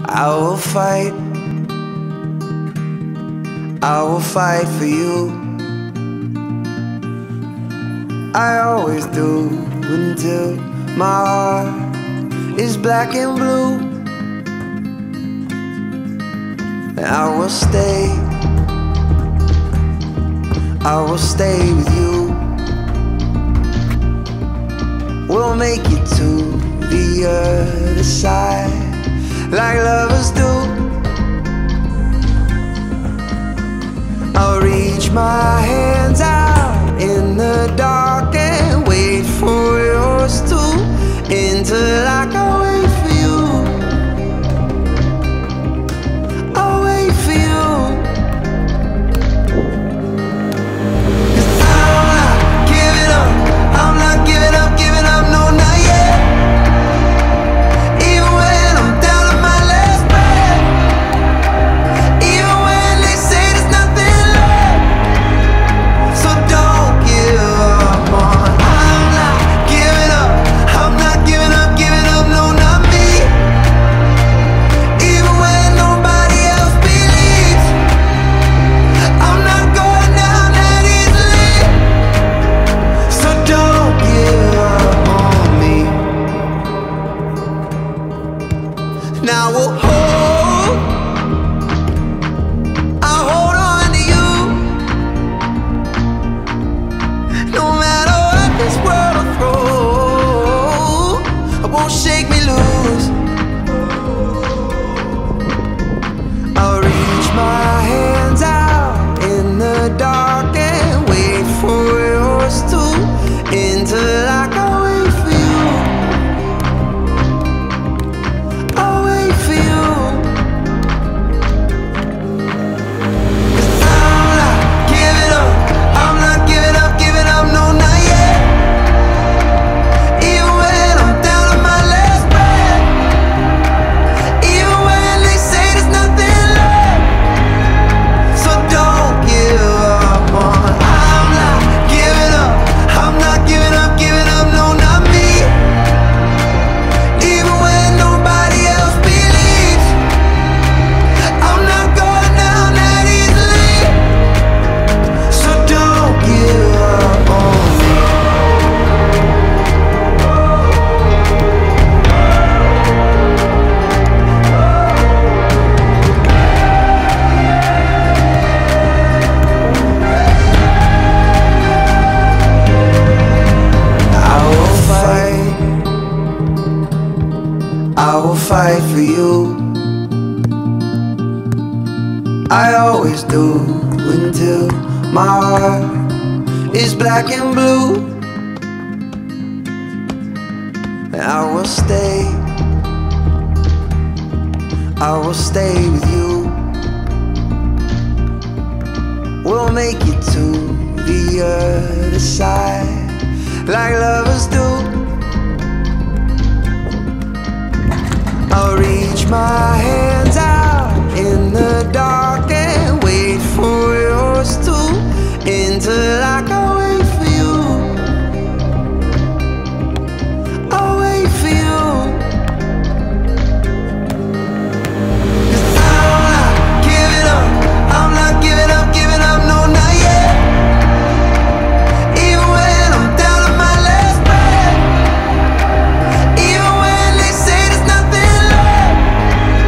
I will fight, I will fight for you. I always do until my heart is black and blue. And I will stay with you. We'll make it to the other side like lovers do. I'll reach my hands out in the dark and wait for yours to, until I can wait for you. I'll wait for you. 'Cause I'm not giving up, I'm not giving up, no, not yet. Even when I'm down to my last breath, even when they say there's nothing left. So don't give up on. I'm not giving up, I'm not giving up, no, not me. Even when nobody else believes, I'm not going down that easily. So don't give up on me. Now I'll hold on to you. No matter what this world will throw, it won't shake me loose. I'll reach my hands out in the dark and wait for yours to, until I can wait for you. I'll wait for you. 'Cause I'm not giving up, I'm not giving up, no, not yet. Even when I'm down to my last breath, even when they say there's nothing left. So don't give up on. I'm not giving up, I'm not giving up, no, not me. Even when nobody else believes, I'm not going down that easily. So don't give up on me. I will fight for you. I always do until my heart is black and blue. And I will stay with you. We'll make it to the other side like lovers do. I'll reach my hands out in the dark and wait for yours to, until I can wait for you. I'll wait for you. 'Cause I'm not giving up, I'm not giving up, no, not yet. Even when I'm down to my last breath, even when they say there's nothing left.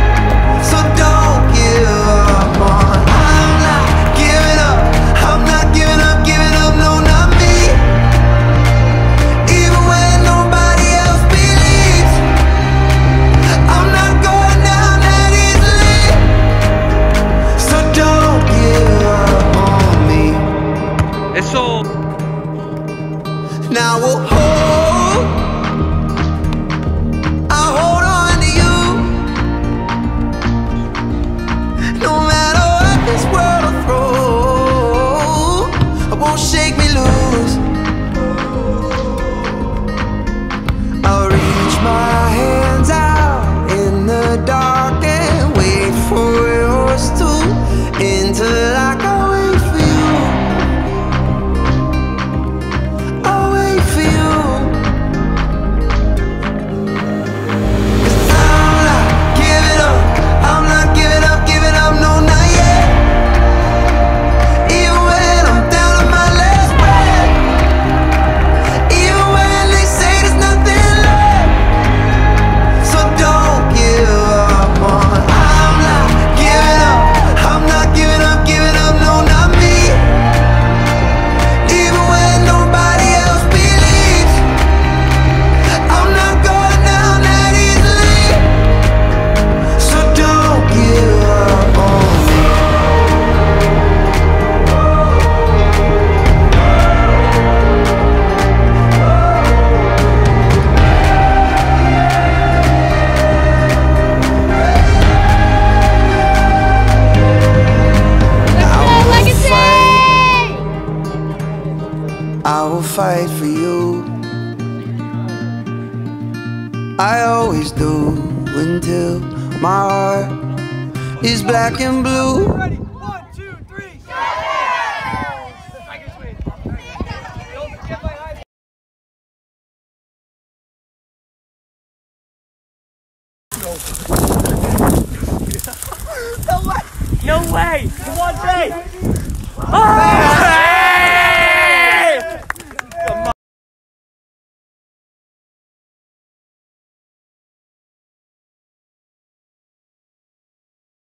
I always do until my heart is black and blue. Ready? 1, 2, 3. Strikers win. Don't forget my high. No way! Come on, Jay! Oh!